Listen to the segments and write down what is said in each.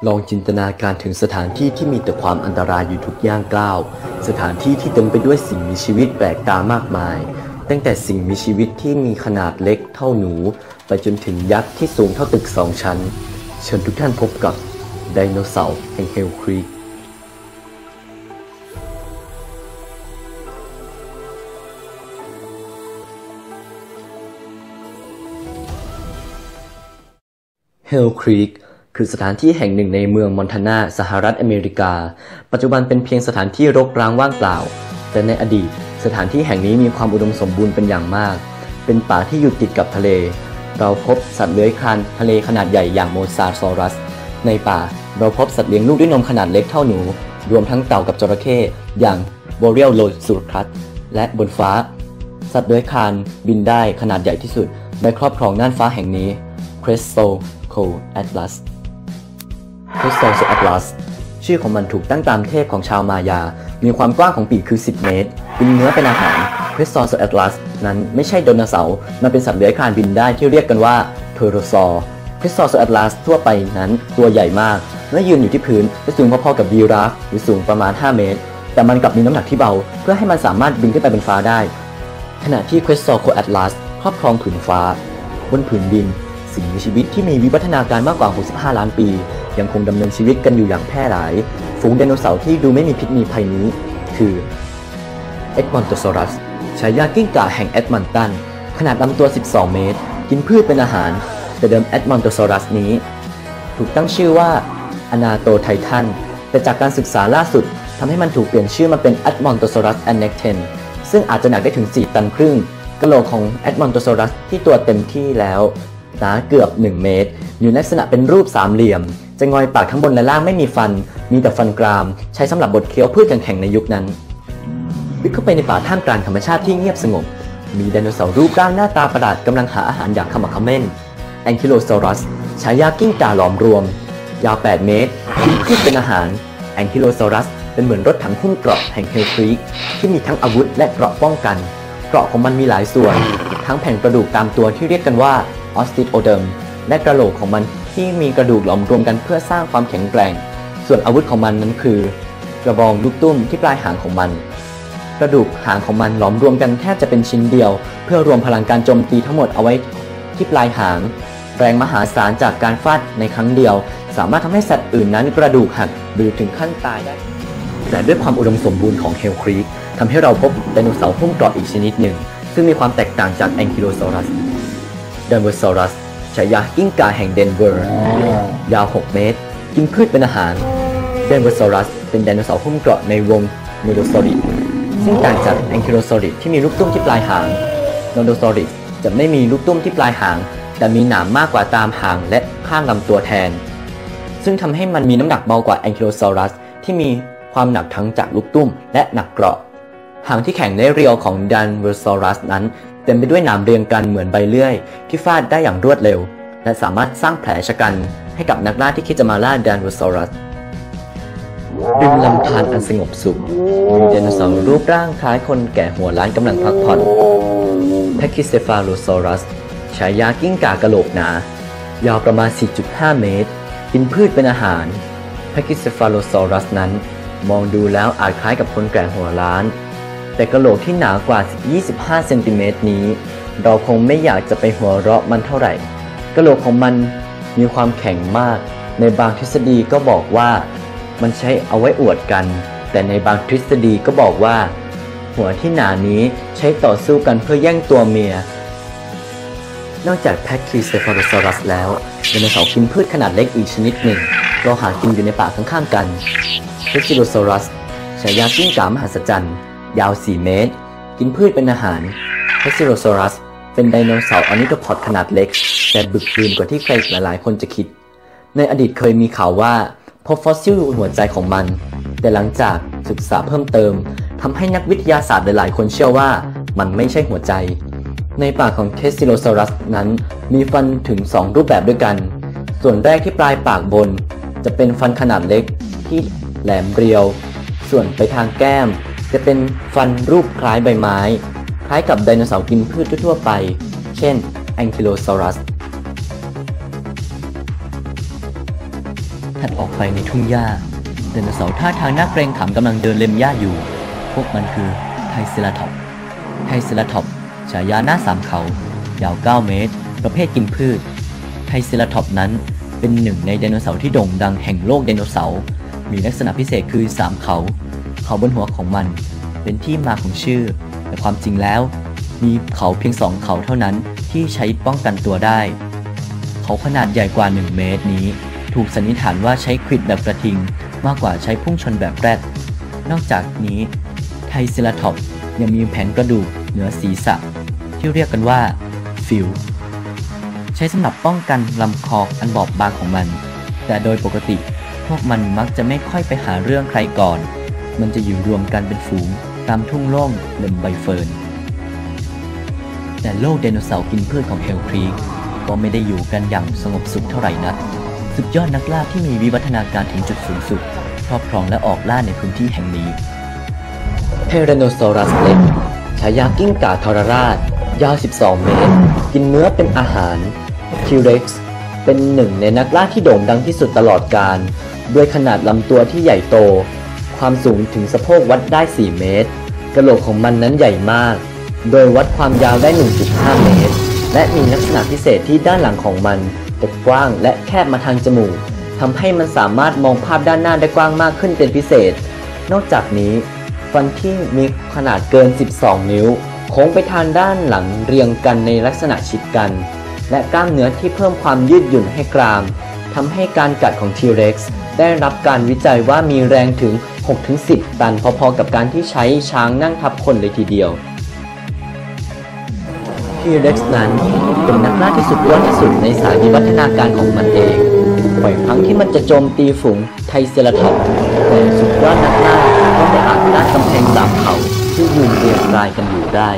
ลองจินตนาการถึงสถานที่ที่มีแต่ความอันตรายอยู่ทุกย่างก้าวสถานที่ที่เต็มไปด้วยสิ่งมีชีวิตแปลกตามากมายตั้งแต่สิ่งมีชีวิตที่มีขนาดเล็กเท่าหนูไปจนถึงยักษ์ที่สูงเท่าตึก2 ชั้นเชิญทุกท่านพบกับไดโนเสาร์แห่งเฮลครีกเฮลครีกคือสถานที่แห่งหนึ่งในเมืองมอนทานาสหรัฐอเมริกาปัจจุบันเป็นเพียงสถานที่รกร้างว่างเปล่าแต่ในอดีตสถานที่แห่งนี้มีความอุดมสมบูรณ์เป็นอย่างมากเป็นป่าที่อยู่ติดกับทะเลเราพบสัตว์เลื้อยคลานทะเลขนาดใหญ่อย่างโมซาซอรัสในป่าเราพบสัตว์เลี้ยงลูกด้วยนมขนาดเล็กเท่าหนูรวมทั้งเต่ากับจระเข้อย่างโบเรียลโลซูทัสและบนฟ้าสัตว์เลื้อยคลานบินได้ขนาดใหญ่ที่สุดได้ครอบครองน่านฟ้าแห่งนี้เครสโตโคแอตลัสเครสโตแอตลัสชื่อของมันถูกตั้งตามเทพของชาวมายามีความกว้างของปีกคือ10 เมตรกินเนื้อเป็นอาหารเครสโตแอตลัสนั้นไม่ใช่ไดโนเสาร์มันเป็นสัตว์เลื้อยคลานบินได้ที่เรียกกันว่าเทโรซอร์เครสโตแอตลัสทั่วไปนั้นตัวใหญ่มากเมื่อยืนอยู่ที่พื้นจะสูงพอๆกับยีราฟหรือสูงประมาณ5 เมตรแต่มันกลับมีน้ำหนักที่เบาเพื่อให้มันสามารถบินขึ้นไปบนฟ้าได้ขณะที่เครสโตแอตลัสครอบครองผืนฟ้าบนผืนดินสิ่งมีชีวิตที่มีวิวัฒนาการมากกว่า65 ล้านปียังคงดำเนินชีวิตกันอยู่อย่างแพร่หลายฝูงไดโนเสาร์ที่ดูไม่มีพิษมีภัยนี้คือเอ็ดมอนโตซอรัสฉายากิ้งก่าแห่งเอ็ดมอนตันขนาดลำตัว12 เมตรกินพืชเป็นอาหารแต่เดิมเอ็ดมอนโตซอรัสนี้ถูกตั้งชื่อว่าอนาโตไททันแต่จากการศึกษาล่าสุดทำให้มันถูกเปลี่ยนชื่อมาเป็นเอ็ดมอนโตซอรัสแอนเนคเทนซึ่งอาจจะหนักได้ถึง4 ตันครึ่งกะโหลกของเอ็ดมอนโตซอรัสที่ตัวเต็มที่แล้วหนาเกือบ1 เมตรอยู่ในลักษณะเป็นรูปสามเหลี่ยมจะงอยปากทั้งบนและล่างไม่มีฟันมีแต่ฟันกรามใช้สำหรับบดเคี้ยวพืชแข็งๆในยุคนั้นวิ่งเข้าไปในป่าท่ามกลางธรรมชาติที่เงียบสงบมีไดโนเสาร์รูปร่างหน้าตาประหลาดกำลังหาอาหารอย่างขมักเขม้นแองคิโลซอรัสฉายากิ้งก่าหลอมรวมยาว8 เมตรกินพืชเป็นอาหารแองคิโลซอรัสเป็นเหมือนรถถังหุ้มเกราะแห่งเฮลครีกที่มีทั้งอาวุธและเกราะป้องกันเกราะของมันมีหลายส่วนทั้งแผ่นกระดูกตามตัวที่เรียกกันว่าออสติโอเดิมและกระโหลกของมันที่มีกระดูกหลอมรวมกันเพื่อสร้างความแข็งแกร่งส่วนอาวุธของมันนั้นคือกระบองลูกตุ้มที่ปลายหางของมันกระดูกหางของมันหลอมรวมกันแทบจะเป็นชิ้นเดียวเพื่อรวมพลังการโจมตีทั้งหมดเอาไว้ที่ปลายหางแรงมหาศาลจากการฟาดในครั้งเดียวสามารถทำให้สัตว์อื่นนั้นกระดูกหักหรือถึงขั้นตายได้แต่ด้วยความอุดมสมบูรณ์ของเฮลครีกทำให้เราพบไดโนเสาร์หุ้มเกราะอีกชนิดหนึ่งซึ่งมีความแตกต่างจากแองคิโลซอรัสเดนเวอร์ซอรัสฉายากิ้งก่าแห่งเดนเวอร์ยาว6 เมตรกินพืชเป็นอาหารเดนเวอร์ซอรัสเป็นไดโนเสาร์หุ้มเกราะในวงโนโดซอริดซึ่งต่างจากแองคิโลซอริดที่มีลูกตุ้มที่ปลายหางโนโดซอริดจะไม่มีลูกตุ้มที่ปลายหางแต่มีหนามมากกว่าตามหางและข้างลำตัวแทนซึ่งทำให้มันมีน้ำหนักเบากว่าแองคิโลซอรัสที่มีความหนักทั้งจากลูกตุ้มและหนักเกราะหางที่แข็งและเรียวของเดนเวอร์ซอรัสนั้นเต็มไปด้วยหนามเรียงกันเหมือนใบเลื่อยที่ฟาดได้อย่างรวดเร็วและสามารถสร้างแผลชะกันให้กับนักล่าที่คิดจะมาล่าไดโนเสาร์ริมลำธารอันสงบสุขมีไดโนเสาร์รูปร่างคล้ายคนแก่หัวล้านกำลังพักผ่อนแพคิเซฟาโลซอรัสฉายากิ้งก่ากะโหลกหนายาวประมาณ 4.5 เมตรกินพืชเป็นอาหารแพคิเซฟาโลซอรัสนั้นมองดูแล้วอาจคล้ายกับคนแก่หัวล้านแต่กะโหลกที่หนากว่า25 เซนติเมตรนี้เราคงไม่อยากจะไปหัวเราะมันเท่าไหร่กะโหลกของมันมีความแข็งมากในบางทฤษฎีก็บอกว่ามันใช้เอาไว้อวดกันแต่ในบางทฤษฎีก็บอกว่าหัวที่หนานี้ใช้ต่อสู้กันเพื่อแย่งตัวเมียนอกจากแพคคีเซฟาโลซอรัสแล้วไดโนเสาร์กินพืชขนาดเล็กอีกชนิดหนึ่งเราหากินอยู่ในป่าข้างๆกันเทสซิโลซอรัสฉายากิ้งก่ามหัศจรรย์ยาว4 เมตรกินพืชเป็นอาหารเทสซิโลซอรัสเป็นไดโนเสาร์ออร์นิโทพอดขนาดเล็กแต่บึกบืนกว่าที่ใครหลายๆคนจะคิดในอดีตเคยมีข่าวว่าพบฟอสซิลหัวใจของมันแต่หลังจากศึกษาเพิ่มเติมทำให้นักวิทยาศาสตร์หลายๆคนเชื่อว่ามันไม่ใช่หัวใจในปากของเทสซิโลซอรัสนั้นมีฟันถึง2 รูปแบบด้วยกันส่วนแรกที่ปลายปากบนจะเป็นฟันขนาดเล็กที่แหลมเรียวส่วนไปทางแก้มจะเป็นฟันรูปคล้ายใบไม้คล้ายกับไดโนเสาร์กินพืชทั่วไปเช่นแองคิโลซอรัส แถถัดออกไปในทุ่งหญ้าไดโนเสาร์ท่าทางน่าเกรงขามกำลังเดินเล็มหญ้าอยู่พวกมันคือไทรเซราทอปส์ฉายาหน้าสามเขายาว9 เมตรประเภทกินพืชไทรเซราทอปส์นั้นเป็นหนึ่งในไดโนเสาร์ที่โด่งดังแห่งโลกไดโนเสาร์มีลักษณะพิเศษคือ3เขาบนหัวของมันเป็นที่มาของชื่อแต่ความจริงแล้วมีเขาเพียง2เขาเท่านั้นที่ใช้ป้องกันตัวได้เขาขนาดใหญ่กว่า1 เมตรนี้ถูกสันนิษฐานว่าใช้ควิดแบบกระทิงมากกว่าใช้พุ่งชนแบบแรดนอกจากนี้ไทรเซราทอปส์ยังมีแผ่นกระดูกเหนือศีรษะที่เรียกกันว่าฟิลใช้สำหรับป้องกันลำคออันบอบบางของมันแต่โดยปกติพวกมันมักจะไม่ค่อยไปหาเรื่องใครก่อนมันจะอยู่รวมกันเป็นฝูงตามทุ่งโล่งเล็มใบเฟิร์นแต่โลกไดโนเสาร์กินพืชของเฮลครีกก็ไม่ได้อยู่กันอย่างสงบสุขเท่าไหร่นักสุดยอดนักล่าที่มีวิวัฒนาการถึงจุดสูงสุดครอบครองและออกล่าในพื้นที่แห่งนี้เทเรโนซอรัสเล็กฉายากิ้งก่าทรราชยาว12 เมตรกินเนื้อเป็นอาหารทิวเร็กซ์เป็นหนึ่งในนักล่าที่โด่งดังที่สุดตลอดกาลด้วยขนาดลำตัวที่ใหญ่โตความสูงถึงสะโพกวัดได้4 เมตรกะโหลกของมันนั้นใหญ่มากโดยวัดความยาวได้ 1.5 เมตรและมีลักษณะพิเศษที่ด้านหลังของมันจะกว้างและแคบมาทางจมูกทำให้มันสามารถมองภาพด้านหน้าได้กว้างมากขึ้นเป็นพิเศษนอกจากนี้ฟันที่มีขนาดเกิน12 นิ้วโค้งไปทางด้านหลังเรียงกันในลักษณะชิดกันและกล้ามเนื้อที่เพิ่มความยืดหยุ่นให้กรามทำให้การกัดของ T-Rex ได้รับการวิจัยว่ามีแรงถึง 6-10 ตันพอๆกับการที่ใช้ช้างนั่งทับคนเลยทีเดียว T-Rex นั้นเป็นนักล่าที่สุดยอดที่สุดในสายวิวัฒนาการของมันเองบ่อยครั้งที่มันจะโจมตีฝูงไทรเซราทอปส์แต่สุดยอดนักล่าก็ไม่อาจต้านกำแพง3 เขาที่ยืนเรียงรายกันอยู่ได้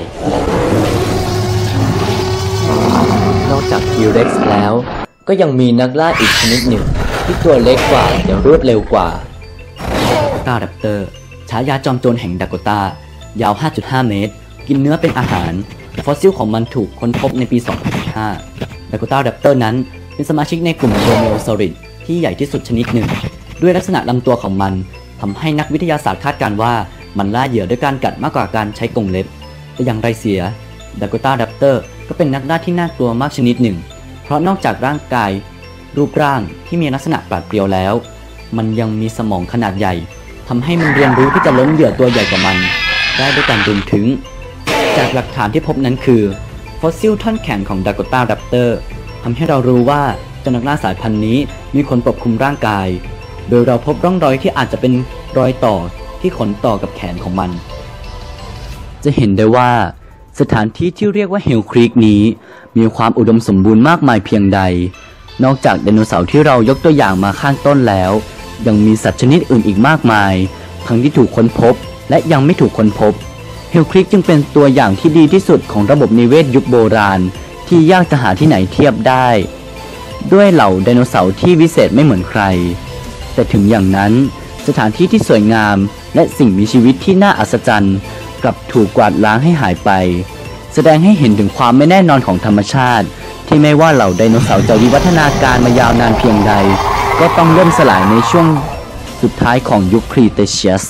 นอกจาก T-Rex แล้วก็ยังมีนักล่าอีกชนิดหนึ่งที่ตัวเล็กกว่าแต่รวดเร็วกว่าดากโกต้าแรปเตอร์ฉายาจอมโจรแห่งดากโกต้ายาว 5.5 เมตรกินเนื้อเป็นอาหารฟอสซิลของมันถูกค้นพบในปี 2015 ดากโกต้าแรปเตอร์นั้นเป็นสมาชิกในกลุ่มโดเมโอซอริดที่ใหญ่ที่สุดชนิดหนึ่งด้วยลักษณะลำตัวของมันทำให้นักวิทยาศาสตร์คาดการณ์ว่ามันล่าเหยื่อด้วยการกัดมากกว่าการใช้กรงเล็บแต่อย่างไรเสียดากโกต้าแรปเตอร์ก็เป็นนักล่าที่น่ากลัวมากชนิดหนึ่งเพราะนอกจากร่างกายรูปร่างที่มีลักษณะปราดเปรียวแล้วมันยังมีสมองขนาดใหญ่ทำให้มันเรียนรู้ที่จะล้มเหยื่อตัวใหญ่กว่ามันได้ด้วยการรุมถึงจากหลักฐานที่พบนั้นคือฟอสซิลท่อนแขนของดากโกต้าแรปเตอร์ทำให้เรารู้ว่าเจ้านักล่าสายพันธุ์นี้มีขนปกคลุมร่างกายโดยเราพบร่องรอยที่อาจจะเป็นรอยต่อที่ขนต่อกับแขนของมันจะเห็นได้ว่าสถานที่ที่เรียกว่าเฮลครีกนี้มีความอุดมสมบูรณ์มากมายเพียงใดนอกจากไดโนเสาร์ที่เรายกตัวอย่างมาข้างต้นแล้วยังมีสัตว์ชนิดอื่นอีกมากมายทั้งที่ถูกค้นพบและยังไม่ถูกค้นพบเฮลครีกจึงเป็นตัวอย่างที่ดีที่สุดของระบบนิเวศยุคโบราณที่ยากจะหาที่ไหนเทียบได้ด้วยเหล่าไดโนเสาร์ที่วิเศษไม่เหมือนใครแต่ถึงอย่างนั้นสถานที่ที่สวยงามและสิ่งมีชีวิตที่น่าอัศจรรย์กลับถูกกวาดล้างให้หายไปแสดงให้เห็นถึงความไม่แน่นอนของธรรมชาติที่ไม่ว่าเหล่าไดโนเสาร์จะวิวัฒนาการมายาวนานเพียงใดก็ต้องล่มสลายในช่วงสุดท้ายของยุคครีเทเชียส